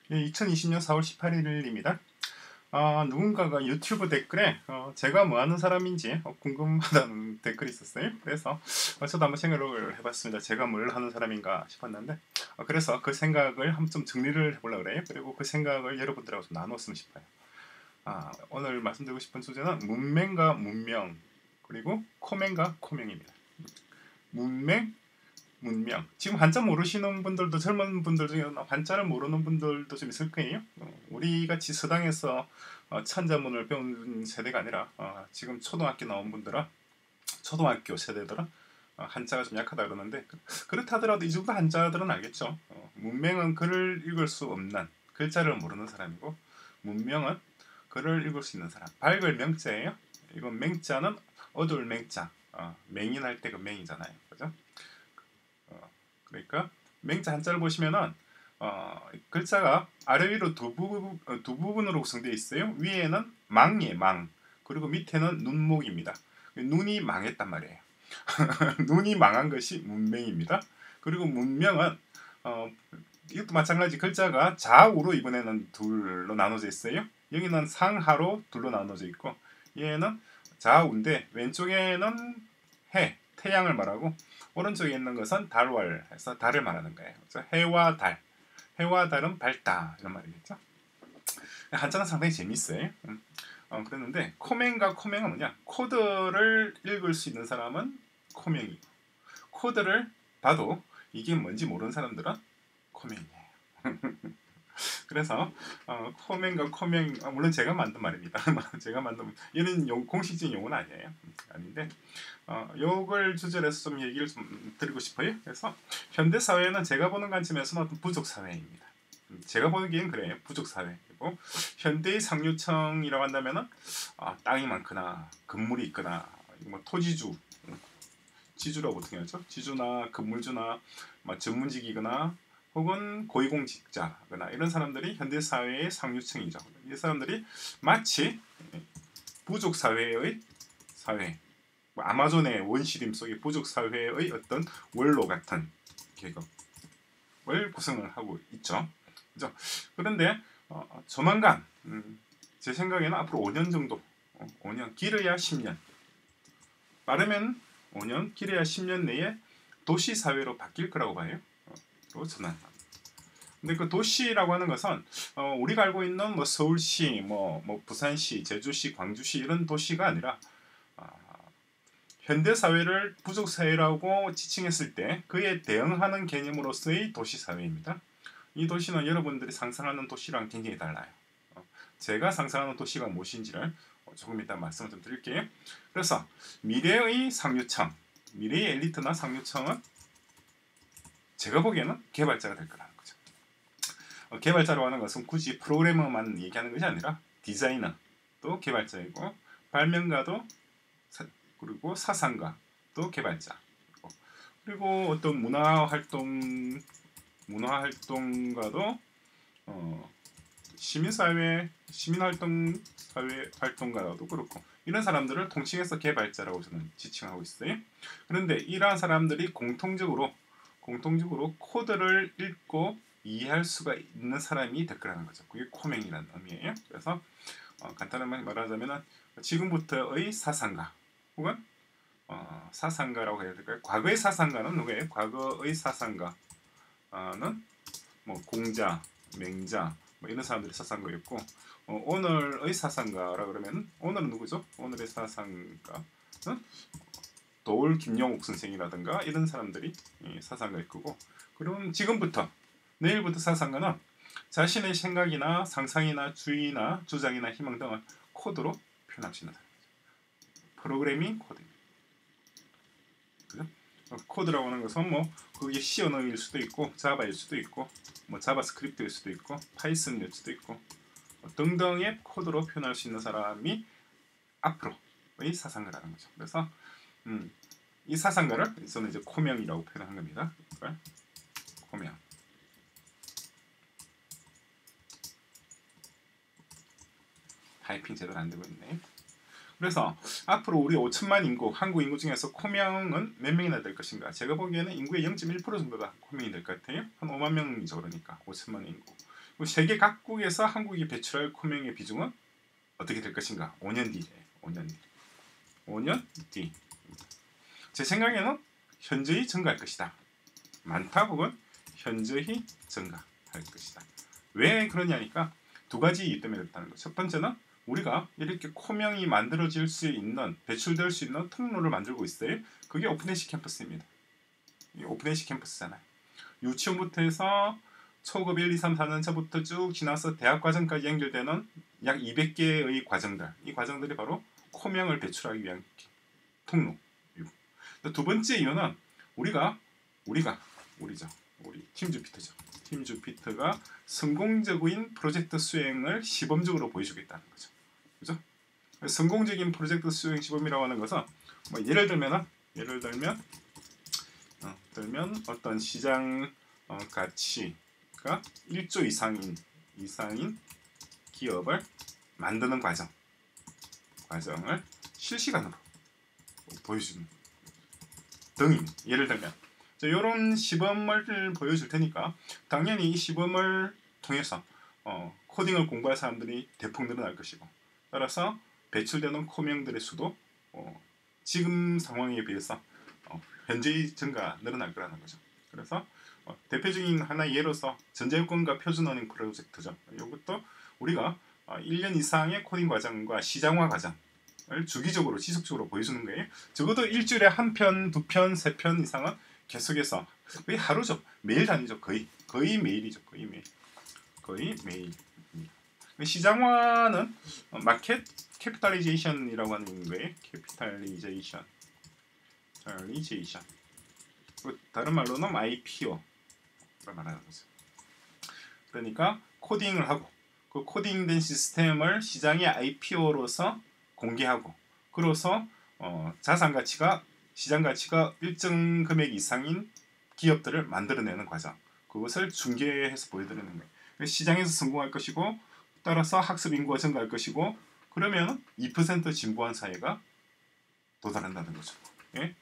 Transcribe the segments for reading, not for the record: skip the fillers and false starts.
예, 2020년 4월 18일입니다. 누군가가 유튜브 댓글에 제가 뭐 하는 사람인지 궁금하다는 댓글이 있었어요. 그래서 저도 한번 생각을 해봤습니다. 제가 뭘 하는 사람인가 싶었는데 그래서 그 생각을 한번 좀 정리를 해보려고 그래요. 그리고 그 생각을 여러분들하고 좀 나눴으면 싶어요. 오늘 말씀드리고 싶은 주제는 문맹과 문명 그리고 코맹과 코명입니다. 문맹, 문명. 지금 한자 모르시는 분들도 젊은 분들 중에 한자를 모르는 분들도 좀 있을 거예요. 우리 같이 서당에서 천자문을 배운 세대가 아니라 지금 초등학교 나온 분들은 초등학교 세대들은 한자가 좀 약하다 그러는데 그렇다 하더라도 이 정도 한자들은 알겠죠. 문명은 글을 읽을 수 없는 글자를 모르는 사람이고 문명은 글을 읽을 수 있는 사람. 밝을 명자예요. 이건 맹자는 어두울 맹자. 맹인할 때 그 맹이잖아요. 그죠? 그러니까 맹자 한자를 보시면은 글자가 아래 위로 두 부분으로 구성되어 있어요. 위에는 망이에요. 망. 그리고 밑에는 눈목입니다. 눈이 망했단 말이에요. 눈이 망한 것이 문맹입니다. 그리고 문명은 이것도 마찬가지 글자가 좌우로 이번에는 둘로 나눠져 있어요. 여기는 상하로 둘로 나눠져 있고 얘는 좌우인데 왼쪽에는 해, 태양을 말하고 오른쪽에 있는 것은 달월 해서 달을 말하는 거예요. 그래서 해와 달, 해와 달은 밝다 이런 말이겠죠. 한자는 상당히 재밌어요. 그랬는데 코맹과 코맹은 뭐냐? 코드를 읽을 수 있는 사람은 코맹이고 코드를 봐도 이게 뭔지 모르는 사람들은 코맹이에요. 그래서 코맹과 코맹 물론 제가 만든 말입니다. 제가 만든 얘는 공식적인 용어는 아니에요. 아닌데 요걸 주제로 해서 좀 얘기를 좀 드리고 싶어요. 그래서 현대 사회는 제가 보는 관점에서는 어떤 부족 사회입니다. 제가 보기엔 그래요. 부족 사회이고 현대의 상류층이라고 한다면은 땅이 많거나 건물이 있거나 뭐 토지주 지주라고 보통 하죠. 지주나 건물주나 전문직이거나 혹은 고위공직자거나 이런 사람들이 현대 사회의 상류층이죠. 이 사람들이 마치 부족 사회의 사회, 아마존의 원시림 속의 부족 사회의 어떤 원로 같은 계급을 구성을 하고 있죠. 그죠? 그런데 조만간 제 생각에는 앞으로 5년 정도, 5년 길어야 10년, 빠르면 5년, 길어야 10년 내에 도시 사회로 바뀔 거라고 봐요. 저는. 근데 그 도시라고 하는 것은 우리가 알고 있는 뭐 서울시, 뭐 부산시, 제주시, 광주시 이런 도시가 아니라 현대 사회를 부족 사회라고 지칭했을 때 그에 대응하는 개념으로서의 도시 사회입니다. 이 도시는 여러분들이 상상하는 도시랑 굉장히 달라요. 제가 상상하는 도시가 무엇인지를 조금 이따 말씀을 좀 드릴게요. 그래서 미래의 상류층, 미래의 엘리트나 상류층은 제가 보기에는 개발자가 될 거라는 거죠. 개발자라고 하는 것은 굳이 프로그래머만 얘기하는 것이 아니라 디자이너도 개발자이고 발명가도 그리고 사상가도 개발자 그리고 어떤 문화활동가도 시민활동가도 그렇고 이런 사람들을 통칭해서 개발자라고 저는 지칭하고 있어요. 그런데 이러한 사람들이 공통적으로 코드를 읽고 이해할 수가 있는 사람이 될 거라는 거죠. 그게 코맹이라는 의미예요. 그래서 간단하게 말하자면 지금부터의 사상가 혹은 사상가라고 해야 될까요? 과거의 사상가는 누구예요? 과거의 사상가는 뭐 공자, 맹자 뭐 이런 사람들이 사상가였고 오늘의 사상가라 그러면 오늘은 누구죠? 오늘의 사상가는 도울 김영옥 선생이라든가 이런 사람들이 사상가일 거고 그럼 지금부터 내일부터 사상가는 자신의 생각이나 상상이나 주의나 주장이나 희망 등을 코드로 표현할 수 있는 사람이죠. 프로그래밍 코드입니다. 그죠? 코드라고 하는 것은 뭐 그게 C 언어일 수도 있고 자바일 수도 있고 뭐 자바스크립트일 수도 있고 파이썬일 수도 있고 등등의 코드로 표현할 수 있는 사람이 앞으로의 사상가라는 거죠. 그래서 이 사상가를 저는 이제 코명이라고 표현한 겁니다. 코명. 타이핑 제대로 안 되고 있네. 그래서 앞으로 우리 5천만 인구, 한국 인구 중에서 코명은 몇 명이나 될 것인가? 제가 보기에는 인구의 0.1% 정도가 코명이 될 것 같아요. 한 5만 명이죠. 그러니까 5천만 인구. 세계 각국에서 한국이 배출할 코명의 비중은 어떻게 될 것인가? 5년 뒤에. 5년 뒤. 제 생각에는 현저히 증가할 것이다. 많다 혹은 현저히 증가할 것이다. 왜 그러냐니까 두 가지 이유 때문에 그렇다는 거죠. 첫 번째는 우리가 이렇게 코명이 만들어질 수 있는, 배출될 수 있는 통로를 만들고 있어요. 그게 오픈NC 캠퍼스입니다. 오픈NC 캠퍼스잖아요. 유치원부터 해서 초급 1, 2, 3, 4년차부터 쭉 지나서 대학 과정까지 연결되는 약 200개의 과정들. 이 과정들이 바로 코명을 배출하기 위한 통로. 두 번째 이유는 우리 팀 주피터죠. 팀 주피터가 성공적인 프로젝트 수행을 시범적으로 보여주겠다는 거죠. 그죠? 성공적인 프로젝트 수행 시범이라고 하는 것은 뭐 예를 들면 어떤 시장 가치가 1조 이상인 기업을 만드는 과정을 실시간으로 보여주는 등이, 예를 들면 이런 시범을 보여줄 테니까 당연히 이 시범을 통해서 코딩을 공부할 사람들이 대폭 늘어날 것이고, 따라서 배출되는 코명들의 수도 지금 상황에 비해서 현저히 늘어날 거라는 거죠. 그래서 대표적인 하나의 예로서 전자요건과 표준어닝 프로젝트죠. 이것도 우리가 1년 이상의 코딩 과정과 시장화 과정을 주기적으로 지속적으로 보여주는 거예요. 적어도 일주일에 한 편, 두 편, 세 편 이상은 계속해서, 거의 하루죠. 매일 다니죠. 거의 매일이죠. 거의 매일. 시장화는 마켓 캐피탈리제이션이라고 하는 거예요. 캐피탈리제이션. 다른 말로는 IPO가 말하는 거죠. 그러니까 코딩을 하고 그 코딩된 시스템을 시장의 IPO로서 공개하고, 그래서 시장 가치가 일정 금액 이상인 기업들을 만들어내는 과정, 그것을 중개해서 보여드리는 거예요. 시장에서 성공할 것이고, 따라서 학습 인구가 증가할 것이고, 그러면 2% 진보한 사회가 도달한다는 거죠. 예?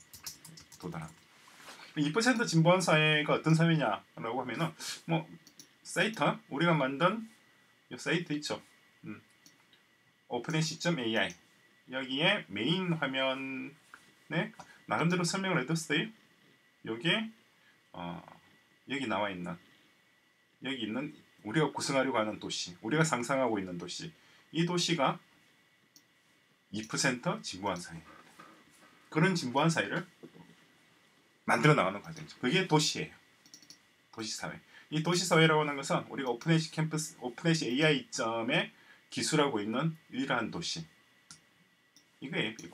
2% 진보한 사회가 어떤 사회냐라고 하면은 사이트, 우리가 만든 이 사이트 있죠. OpenNC.ai, 여기에 메인 화면에 나름대로 설명을 해뒀어요. 여기에 여기 나와 있는 우리가 구성하려고 하는 도시, 우리가 상상하고 있는 도시, 이 도시가 2% 진보한 사회, 그런 진보한 사회를 만들어 나가는 과정이죠. 그게 도시예요. 도시사회. 이 도시사회라고 하는 것은 우리가 오픈NC 캠퍼스, 오픈NC AI 점에 기술하고 있는 유일한 도시. 이거예요. 이거.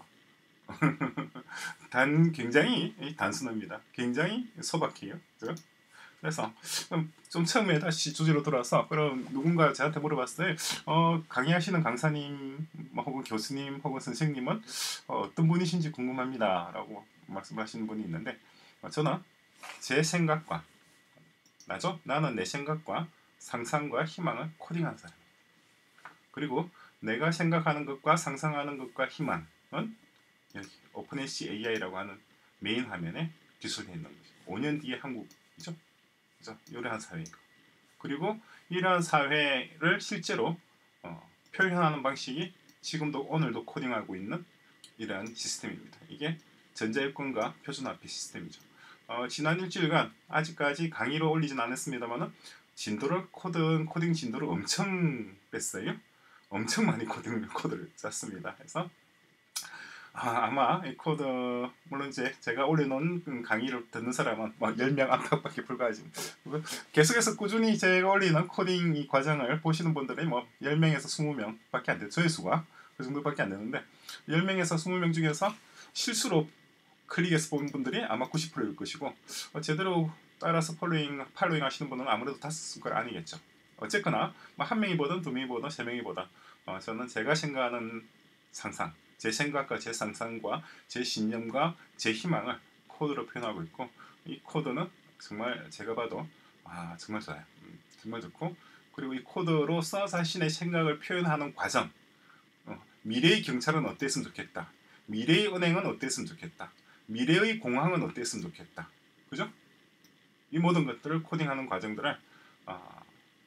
굉장히 단순합니다. 굉장히 소박해요. 그렇죠? 그래서 좀 처음에 다시 주제로 돌아서, 그럼 누군가 저한테 물어봤어요. 강의하시는 강사님 혹은 교수님 혹은 선생님은 어떤 분이신지 궁금합니다 라고 말씀하시는 분이 있는데, 저는 제 생각과 나는 내 생각과 상상과 희망을 코딩하는 사람입니다. 그리고 내가 생각하는 것과 상상하는 것과 희망은 여기 오픈NC AI라고 하는 메인 화면에 기술되어 있는 거죠. 5년 뒤에 한국이죠. 그죠? 이러한 사회이고, 그리고 이러한 사회를 실제로 표현하는 방식이 지금도 오늘도 코딩하고 있는 이러한 시스템입니다. 이게 전자요건과 표준화폐 시스템이죠. 지난 일주일간 아직까지 강의로 올리진 않았습니다만 코딩 진도를 엄청 뺐어요. 엄청 많이 코드를 짰습니다. 그래서 아마 이 코드, 물론 이제 제가 올려놓은 강의를 듣는 사람은 10명 안팎밖에 불과하지, 계속해서 꾸준히 제가 올리는 코딩 이 과정을 보시는 분들이 10명에서 20명밖에 안 돼요. 조회수가 그 정도밖에 안 되는데, 10명에서 20명 중에서 실수로 클릭해서 본 분들이 아마 90%일 것이고, 제대로 따라서 팔로잉 하시는 분은 아무래도 다 쓸 건 아니겠죠. 어쨌거나 한 명이 보든 두 명이 보든 세 명이 보든 저는 제가 생각하는 상상, 제 생각과 제 상상과 제 신념과 제 희망을 코드로 표현하고 있고, 이 코드는 정말 제가 봐도 정말 좋아요. 정말 좋고, 그리고 이 코드로서 자신의 생각을 표현하는 과정, 미래의 경찰은 어땠으면 좋겠다, 미래의 은행은 어땠으면 좋겠다, 미래의 공항은 어땠으면 좋겠다, 그죠? 이 모든 것들을 코딩하는 과정들을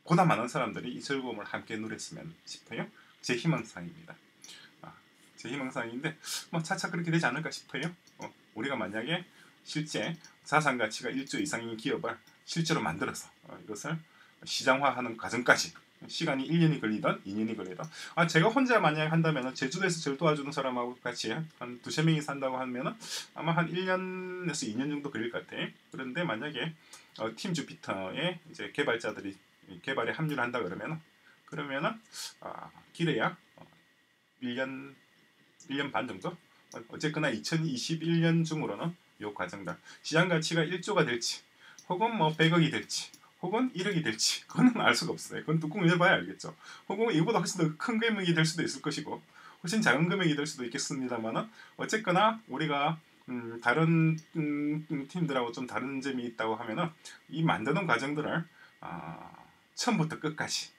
보다 많은 사람들이 이 즐거움을 함께 누렸으면 싶어요. 제 희망사항입니다. 제 희망사항인데 뭐 차차 그렇게 되지 않을까 싶어요. 우리가 만약에 실제 자산 가치가 1조 이상인 기업을 실제로 만들어서 이것을 시장화하는 과정까지 시간이 1년이 걸리던 2년이 걸리던 제가 혼자 만약에 한다면 제주도에서 저를 도와주는 사람하고 같이 한 두세 명이 산다고 하면 아마 한 1년에서 2년 정도 걸릴 것 같아요. 그런데 만약에 팀 주피터의 이제 개발자들이 개발에 합류를 한다 그러면은 길어야 1년 반 정도? 어쨌거나 2021년 중으로는 이 과정들 시장 가치가 1조가 될지 혹은 뭐 100억이 될지 혹은 1억이 될지 그거는 알 수가 없어요. 그건 뚜껑을 열어봐야 알겠죠. 혹은 이거보다 훨씬 더 큰 금액이 될 수도 있을 것이고 훨씬 작은 금액이 될 수도 있겠습니다만은 어쨌거나 우리가 다른 팀들하고 좀 다른 점이 있다고 하면은 이 만드는 과정들을 처음부터 끝까지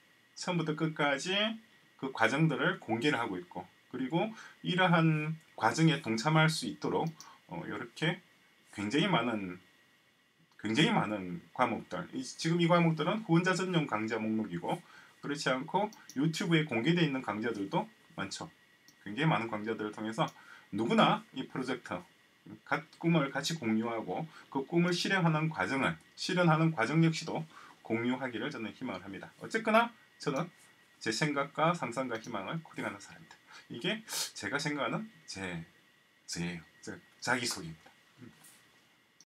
그 과정들을 공개를 하고 있고 그리고 이러한 과정에 동참할 수 있도록 이렇게 굉장히 많은 과목들 지금 이 과목들은 후원자 전용 강좌 목록이고 그렇지 않고 유튜브에 공개되어 있는 강좌들도 많죠. 굉장히 많은 강좌들을 통해서 누구나 이 프로젝트 꿈을 같이 공유하고 그 꿈을 실현하는 과정 역시도 공유하기를 저는 희망을 합니다. 어쨌거나 저는 제 생각과 상상과 희망을 코딩하는 사람입니다. 이게 제가 생각하는 제예요. 자기소개입니다.